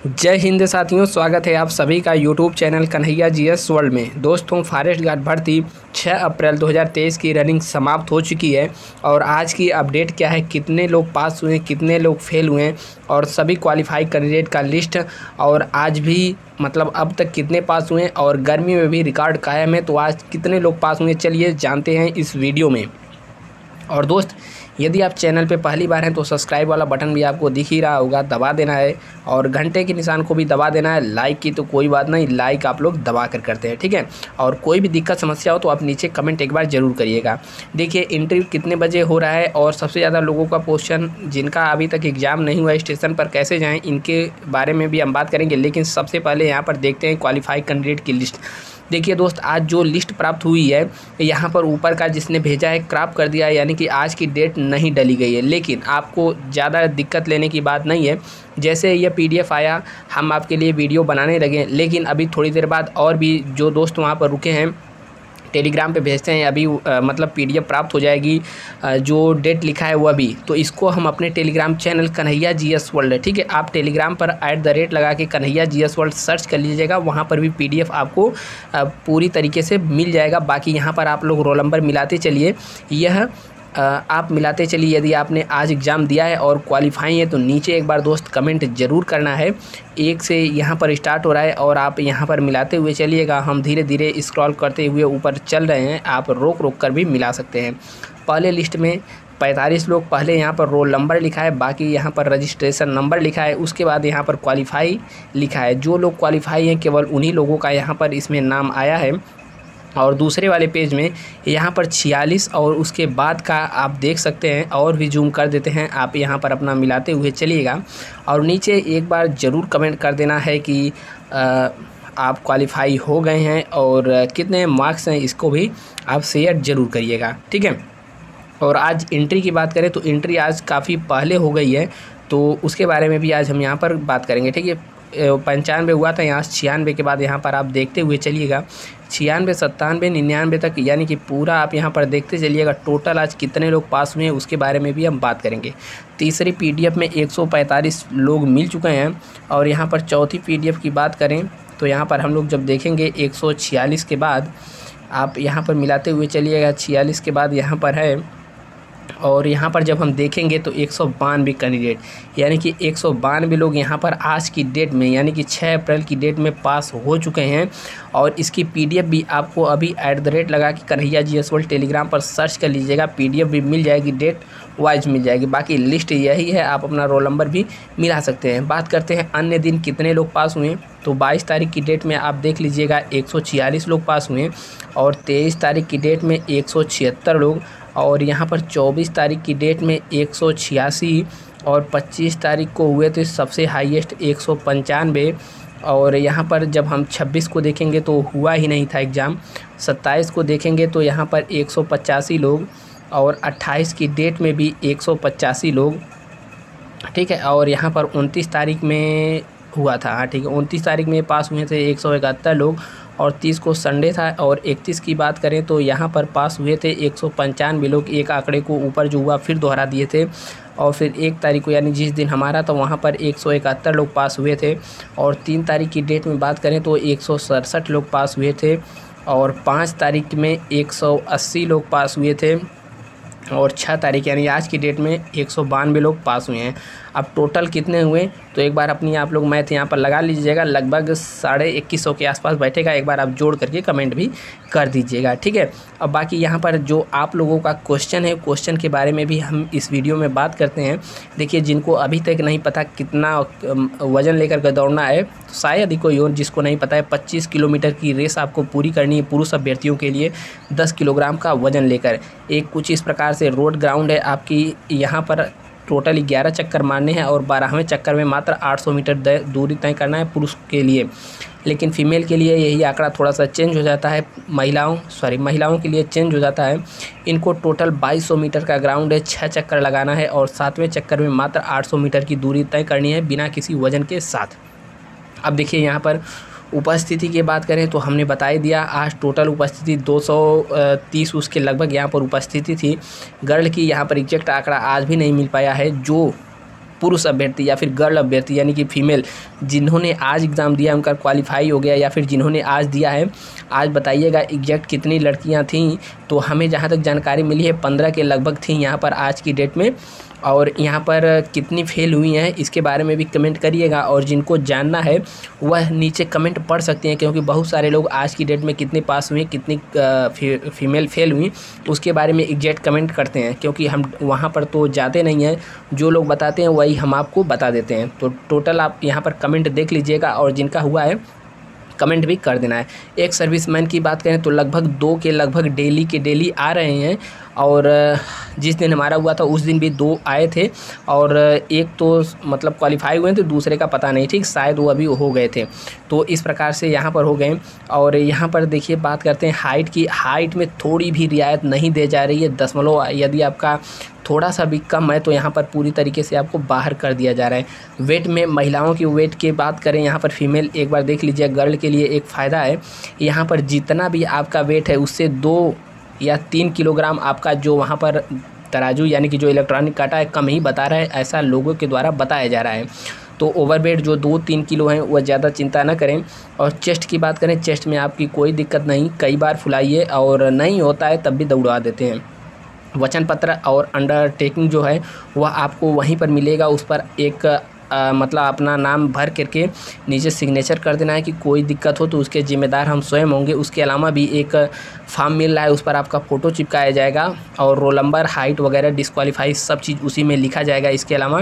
जय हिंद साथियों, स्वागत है आप सभी का YouTube channel Kanhaiya GS world में। दोस्तों, फॉरेस्ट गार्ड भर्ती 6 अप्रैल 2023 की रनिंग समाप्त हो चुकी है और आज की अपडेट क्या है, कितने लोग पास हुए, कितने लोग फेल हुए और सभी क्वालिफाई कैंडिडेट का लिस्ट और आज भी मतलब अब तक कितने पास हुए और गर्मी में भी रिकॉर्ड कायम है। तो आज कितने लोग पास हुए, चलिए जानते हैं इस वीडियो में। और दोस्त, यदि आप चैनल पे पहली बार हैं तो सब्सक्राइब वाला बटन भी आपको दिख ही रहा होगा, दबा देना है और घंटे के निशान को भी दबा देना है। लाइक की तो कोई बात नहीं, लाइक आप लोग दबा कर करते हैं, ठीक है। और कोई भी दिक्कत समस्या हो तो आप नीचे कमेंट एक बार ज़रूर करिएगा। देखिए, इंटरव्यू कितने बजे हो रहा है और सबसे ज़्यादा लोगों का क्वेश्चन, जिनका अभी तक एग्ज़ाम नहीं हुआ स्टेशन पर कैसे जाएँ, इनके बारे में भी हम बात करेंगे। लेकिन सबसे पहले यहाँ पर देखते हैं क्वालिफाई कैंडिडेट की लिस्ट। देखिए दोस्त, आज जो लिस्ट प्राप्त हुई है, यहाँ पर ऊपर का जिसने भेजा है क्रॉप कर दिया है, यानी कि आज की डेट नहीं डली गई है। लेकिन आपको ज़्यादा दिक्कत लेने की बात नहीं है। जैसे ये पीडीएफ आया, हम आपके लिए वीडियो बनाने लगे। लेकिन अभी थोड़ी देर बाद और भी जो दोस्त वहाँ पर रुके हैं टेलीग्राम पे भेजते हैं, अभी मतलब पीडीएफ प्राप्त हो जाएगी जो डेट लिखा है वो अभी। तो इसको हम अपने Telegram channel Kanhaiya GS world, ठीक है, आप टेलीग्राम पर @ लगा के कन्हैया जीएस वर्ल्ड सर्च कर लीजिएगा, वहाँ पर भी पीडीएफ आपको पूरी तरीके से मिल जाएगा। बाकी यहाँ पर आप लोग रोल नंबर मिलाते चलिए, यह आप मिलाते चलिए। यदि आपने आज एग्ज़ाम दिया है और क्वालिफाई है तो नीचे एक बार दोस्त कमेंट ज़रूर करना है। 1 से यहाँ पर स्टार्ट हो रहा है और आप यहाँ पर मिलाते हुए चलिएगा। हम धीरे धीरे स्क्रॉल करते हुए ऊपर चल रहे हैं, आप रोक रोक कर भी मिला सकते हैं। पहले लिस्ट में 45 लोग, पहले यहाँ पर रोल नंबर लिखा है, बाकी यहाँ पर रजिस्ट्रेशन नंबर लिखा है, उसके बाद यहाँ पर क्वालिफाई लिखा है। जो लोग क्वालिफाई हैं केवल उन्हीं लोगों का यहाँ पर इसमें नाम आया है। और दूसरे वाले पेज में यहाँ पर 46 और उसके बाद का आप देख सकते हैं। और भी जूम कर देते हैं, आप यहाँ पर अपना मिलाते हुए चलिएगा। और नीचे एक बार ज़रूर कमेंट कर देना है कि आप क्वालिफाई हो गए हैं और कितने मार्क्स हैं, इसको भी आप शेयर ज़रूर करिएगा, ठीक है। और आज एंट्री की बात करें तो एंट्री आज काफ़ी पहले हो गई है, तो उसके बारे में भी आज हम यहाँ पर बात करेंगे, ठीक है। 95 हुआ था, यहाँ 96 के बाद यहाँ पर आप देखते हुए चलिएगा 96, 97, 99 तक, यानी कि पूरा आप यहाँ पर देखते चलिएगा। टोटल आज कितने लोग पास हुए हैं उसके बारे में भी हम बात करेंगे। तीसरी पीडीएफ में 145 लोग मिल चुके हैं। और यहाँ पर चौथी पीडीएफ की बात करें तो यहाँ पर हम लोग जब देखेंगे 146 के बाद आप यहाँ पर मिलाते हुए चलिएगा। 46 के बाद यहाँ पर है और यहाँ पर जब हम देखेंगे तो 192 कैंडिडेट, यानी कि 192 लोग यहाँ पर आज की डेट में, यानी कि 6 अप्रैल की डेट में पास हो चुके हैं। और इसकी पीडीएफ भी आपको अभी @ लगा के कन्हैया जीएस वर्ल्ड टेलीग्राम पर सर्च कर लीजिएगा, पीडीएफ भी मिल जाएगी, डेट वाइज मिल जाएगी। बाकी लिस्ट यही है, आप अपना रोल नंबर भी मिला सकते हैं। बात करते हैं अन्य दिन कितने लोग पास हुए, तो 22 तारीख की डेट में आप देख लीजिएगा 146 लोग पास हुए और 23 तारीख की डेट में 176 लोग और यहाँ पर 24 तारीख की डेट में 186 और 25 तारीख को हुए थे सबसे हाईएस्ट 195। और यहाँ पर जब हम 26 को देखेंगे तो हुआ ही नहीं था एग्ज़ाम। 27 को देखेंगे तो यहाँ पर 185 लोग और 28 की डेट में भी 185 लोग, ठीक है। और यहाँ पर 29 तारीख में हुआ था, हाँ ठीक है, 29 तारीख में पास हुए थे 171 लोग और 30 को संडे था। और 31 की बात करें तो यहाँ पर पास हुए थे 195 लोग। एक आंकड़े को ऊपर जो हुआ फिर दोहरा दिए थे। और फिर 1 तारीख को, यानी जिस दिन हमारा था, वहाँ पर 171 लोग पास हुए थे। और 3 तारीख की डेट में बात करें तो 167 लोग पास हुए थे। और 5 तारीख में 180 लोग पास हुए थे। और 6 तारीख यानी आज की डेट में 192 लोग पास हुए हैं। अब टोटल कितने हुए तो एक बार अपनी आप लोग मैथ यहाँ पर लगा लीजिएगा, लगभग 2150 के आसपास बैठेगा। एक बार आप जोड़ करके कमेंट भी कर दीजिएगा, ठीक है। अब बाकी यहाँ पर जो आप लोगों का क्वेश्चन है, क्वेश्चन के बारे में भी हम इस वीडियो में बात करते हैं। देखिए, जिनको अभी तक नहीं पता कितना वज़न लेकर के दौड़ना है, तो शायद ही कोई और जिसको नहीं पता है, 25 किलोमीटर की रेस आपको पूरी करनी है पुरुष अभ्यर्थियों के लिए 10 किलोग्राम का वज़न लेकर। एक कुछ इस प्रकार से रोड ग्राउंड है आपकी, यहाँ पर टोटल 11 चक्कर मारने हैं और 12वें चक्कर में मात्र 800 मीटर दूरी तय करना है पुरुष के लिए। लेकिन फीमेल के लिए यही आंकड़ा थोड़ा सा चेंज हो जाता है, महिलाओं के लिए चेंज हो जाता है। इनको टोटल 2200 मीटर का ग्राउंड है, 6 चक्कर लगाना है और 7वें चक्कर में मात्र 800 मीटर की दूरी तय करनी है बिना किसी वजन के साथ। अब देखिए, यहाँ पर उपस्थिति की बात करें तो हमने बता ही दिया, आज टोटल उपस्थिति 230 उसके लगभग यहाँ पर उपस्थिति थी। गर्ल की यहाँ पर एग्जैक्ट आंकड़ा आज भी नहीं मिल पाया है। जो पुरुष अभ्यर्थी या फिर गर्ल अभ्यर्थी यानी कि फीमेल जिन्होंने आज एग्ज़ाम दिया उनका क्वालिफाई हो गया, या फिर जिन्होंने आज दिया है, आज बताइएगा एग्जैक्ट कितनी लड़कियां थीं। तो हमें जहां तक जानकारी मिली है 15 के लगभग थीं यहाँ पर आज की डेट में, और यहाँ पर कितनी फेल हुई हैं इसके बारे में भी कमेंट करिएगा। और जिनको जानना है वह नीचे कमेंट पढ़ सकते हैं, क्योंकि बहुत सारे लोग आज की डेट में कितने पास हुए, कितनी फीमेल फेल हुई उसके बारे में एग्जैक्ट कमेंट करते हैं, क्योंकि हम वहाँ पर तो जाते नहीं हैं, जो लोग बताते हैं वही हम आपको बता देते हैं। तो टोटल आप यहाँ पर कमेंट देख लीजिएगा और जिनका हुआ है कमेंट भी कर देना है। एक सर्विसमैन की बात करें तो लगभग 2 के लगभग डेली के डेली आ रहे हैं, और जिस दिन हमारा हुआ था उस दिन भी 2 आए थे, और एक तो मतलब क्वालिफाई हुए थे, दूसरे का पता नहीं, ठीक, शायद वो अभी हो गए थे। तो इस प्रकार से यहाँ पर हो गए। और यहाँ पर देखिए बात करते हैं हाइट की। हाइट में थोड़ी भी रियायत नहीं दी जा रही है, दशमलव यदि आपका थोड़ा सा भी कम है तो यहाँ पर पूरी तरीके से आपको बाहर कर दिया जा रहा है। वेट में महिलाओं की वेट की बात करें, यहाँ पर फीमेल एक बार देख लीजिए, गर्ल के लिए एक फ़ायदा है, यहाँ पर जितना भी आपका वेट है उससे 2 या 3 किलोग्राम आपका जो वहाँ पर तराजू यानी कि जो इलेक्ट्रॉनिक काटा है कम ही बता रहा है, ऐसा लोगों के द्वारा बताया जा रहा है। तो ओवरवेट जो 2-3 किलो हैं वह ज़्यादा चिंता न करें। और चेस्ट की बात करें, चेस्ट में आपकी कोई दिक्कत नहीं, कई बार फुलाइए, और नहीं होता है तब भी दौड़ा देते हैं। वचन पत्र और अंडरटेकिंग जो है वह आपको वहीं पर मिलेगा, उस पर एक मतलब अपना नाम भर करके नीचे सिग्नेचर कर देना है कि कोई दिक्कत हो तो उसके ज़िम्मेदार हम स्वयं होंगे। उसके अलावा भी एक फॉर्म मिल रहा है, उस पर आपका फ़ोटो चिपकाया जाएगा और रोल नंबर, हाइट वगैरह, डिस्क्वालीफाई सब चीज़ उसी में लिखा जाएगा। इसके अलावा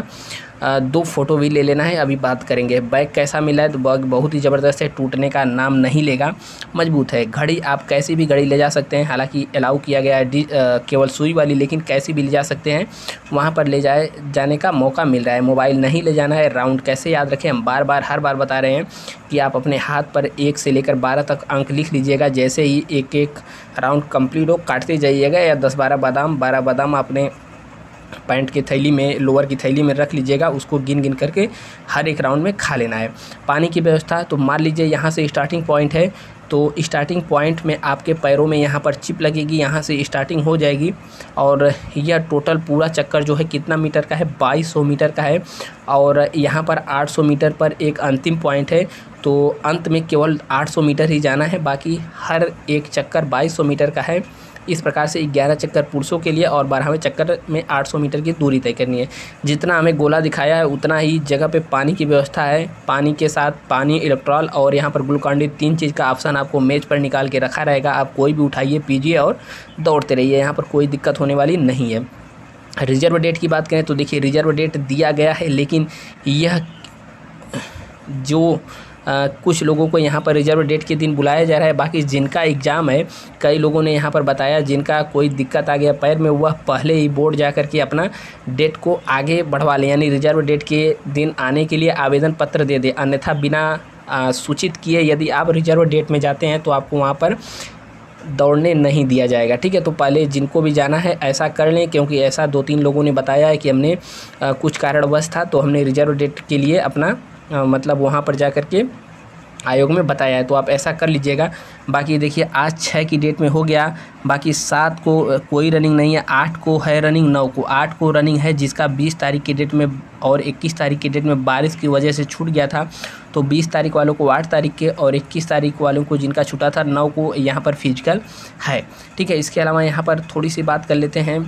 2 फ़ोटो भी ले लेना है, अभी बात करेंगे। बैग कैसा मिला है तो बैग बहुत ही ज़बरदस्त है, टूटने का नाम नहीं लेगा, मजबूत है। घड़ी आप कैसी भी घड़ी ले जा सकते हैं, हालांकि अलाउ किया गया है केवल सुई वाली, लेकिन कैसी भी ले जा सकते हैं, वहां पर ले जाने का मौका मिल रहा है। मोबाइल नहीं ले जाना है। राउंड कैसे याद रखें, हम हर बार बता रहे हैं कि आप अपने हाथ पर 1 से लेकर 12 तक अंक लिख लीजिएगा। जैसे ही एक राउंड कंप्लीट हो काटते जाइएगा, या 10-12 बादाम अपने पैंट की थैली में, लोअर की थैली में रख लीजिएगा, उसको गिन करके हर एक राउंड में खा लेना है। पानी की व्यवस्था, तो मान लीजिए यहाँ से स्टार्टिंग पॉइंट है, तो स्टार्टिंग पॉइंट में आपके पैरों में यहाँ पर चिप लगेगी, यहाँ से स्टार्टिंग हो जाएगी। और यह टोटल पूरा चक्कर जो है कितना मीटर का है, 2200 मीटर का है। और यहाँ पर 800 मीटर पर एक अंतिम पॉइंट है, तो अंत में केवल 800 मीटर ही जाना है, बाकी हर एक चक्कर 2200 मीटर का है। इस प्रकार से 11 चक्कर पुरुषों के लिए और 12वें चक्कर में 800 मीटर की दूरी तय करनी है। जितना हमें गोला दिखाया है उतना ही जगह पे पानी की व्यवस्था है। पानी के साथ पानी, इलेक्ट्रॉल और यहाँ पर ग्लूकॉन-डी, 3 चीज़ का ऑप्शन आपको मेज पर निकाल के रखा रहेगा। आप कोई भी उठाइए, पीजिए और दौड़ते रहिए, यहाँ पर कोई दिक्कत होने वाली नहीं है। रिजर्व डेट की बात करें तो देखिए रिजर्व डेट दिया गया है, लेकिन यह जो कुछ लोगों को यहाँ पर रिजर्व डेट के दिन बुलाया जा रहा है, बाकी जिनका एग्ज़ाम है, कई लोगों ने यहाँ पर बताया जिनका कोई दिक्कत आ गया पैर में, वह पहले ही बोर्ड जा कर के अपना डेट को आगे बढ़वा लें, यानी रिजर्व डेट के दिन आने के लिए आवेदन पत्र दे दें। अन्यथा बिना सूचित किए यदि आप रिजर्व डेट में जाते हैं तो आपको वहाँ पर दौड़ने नहीं दिया जाएगा, ठीक है। तो पहले जिनको भी जाना है ऐसा कर लें, क्योंकि ऐसा 2-3 लोगों ने बताया है कि हमने कुछ कारणवश था तो हमने रिजर्व डेट के लिए अपना मतलब वहाँ पर जा कर के आयोग में बताया है, तो आप ऐसा कर लीजिएगा। बाकी देखिए आज 6 की डेट में हो गया, बाकी 7 को कोई रनिंग नहीं है, 8 को है रनिंग, 9 को 8 को रनिंग है, जिसका 20 तारीख की डेट में और 21 तारीख की डेट में बारिश की वजह से छूट गया था। तो 20 तारीख वालों को 8 तारीख के और 21 तारीख वालों को जिनका छूटा था 9 को यहाँ पर फिजिकल है, ठीक है। इसके अलावा यहाँ पर थोड़ी सी बात कर लेते हैं,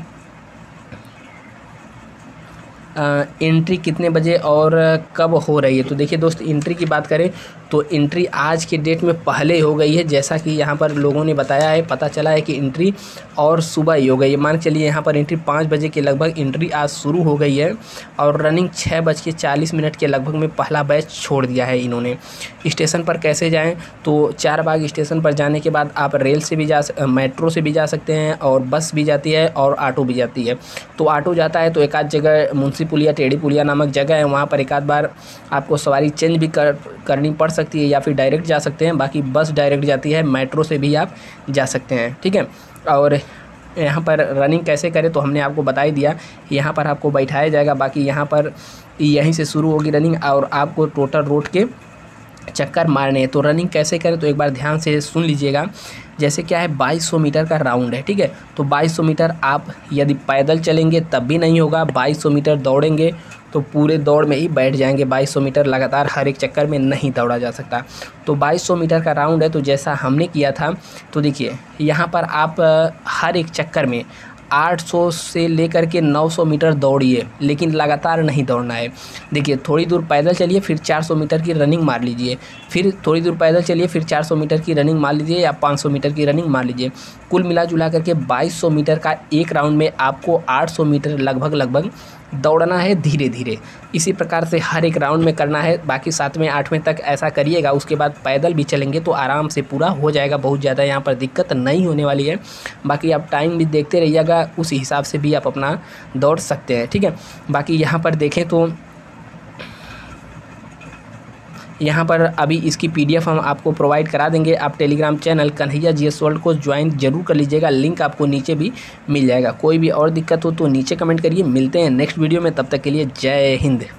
एंट्री कितने बजे और कब हो रही है। तो देखिए दोस्त, एंट्री की बात करें तो एंट्री आज के डेट में पहले हो गई है, जैसा कि यहाँ पर लोगों ने बताया है, पता चला है कि एंट्री और सुबह ही हो गई है। मान के चलिए यहाँ पर एंट्री 5 बजे के लगभग एंट्री आज शुरू हो गई है, और रनिंग 6:40 के लगभग में पहला बैच छोड़ दिया है इन्होंने। स्टेशन पर कैसे जाएँ, तो 4 बाग स्टेशन पर जाने के बाद आप रेल से भी मेट्रो से भी जा सकते हैं, और बस भी जाती है और ऑटो भी जाती है। तो ऑटो जाता है तो एक आध जगह मुंशी पुलिया, टेढ़ी पुलिया नामक जगह है, वहाँ पर एक आध बार आपको सवारी चेंज भी करनी पड़ सकती है, या फिर डायरेक्ट जा सकते हैं। बाकी बस डायरेक्ट जाती है, मेट्रो से भी आप जा सकते हैं, ठीक है। और यहाँ पर रनिंग कैसे करें तो हमने आपको बता ही दिया, यहाँ पर आपको बैठाया जाएगा, बाकी यहाँ पर यहीं से शुरू होगी रनिंग, और आपको टोटल रोड के चक्कर मारने हैं। तो रनिंग कैसे करें तो एक बार ध्यान से सुन लीजिएगा। जैसे क्या है, 2200 मीटर का राउंड है, ठीक है। तो 2200 मीटर आप यदि पैदल चलेंगे तब भी नहीं होगा, 2200 मीटर दौड़ेंगे तो पूरे दौड़ में ही बैठ जाएंगे। 2200 मीटर लगातार हर एक चक्कर में नहीं दौड़ा जा सकता। तो 2200 मीटर का राउंड है, तो जैसा हमने किया था, तो देखिए यहाँ पर आप हर एक चक्कर में 800 से लेकर के 900 मीटर दौड़िए, लेकिन लगातार नहीं दौड़ना है। देखिए थोड़ी दूर पैदल चलिए, फिर 400 मीटर की रनिंग मार लीजिए, फिर थोड़ी दूर पैदल चलिए, फिर 400 मीटर की रनिंग मार लीजिए या 500 मीटर की रनिंग मार लीजिए। कुल मिला जुला करके 2200 मीटर का एक राउंड में आपको 800 मीटर लगभग दौड़ना है धीरे धीरे। इसी प्रकार से हर एक राउंड में करना है। बाकी 7वें 8वें तक ऐसा करिएगा, उसके बाद पैदल भी चलेंगे तो आराम से पूरा हो जाएगा। बहुत ज़्यादा यहाँ पर दिक्कत नहीं होने वाली है। बाकी आप टाइम भी देखते रहिएगा, उस हिसाब से भी आप अपना दौड़ सकते हैं, ठीक है। बाकी यहाँ पर देखें तो यहाँ पर अभी इसकी PDF हम आपको प्रोवाइड करा देंगे। आप Telegram channel Kanhaiya GS world को ज्वाइन जरूर कर लीजिएगा, लिंक आपको नीचे भी मिल जाएगा। कोई भी और दिक्कत हो तो नीचे कमेंट करिए। मिलते हैं नेक्स्ट वीडियो में, तब तक के लिए जय हिंद।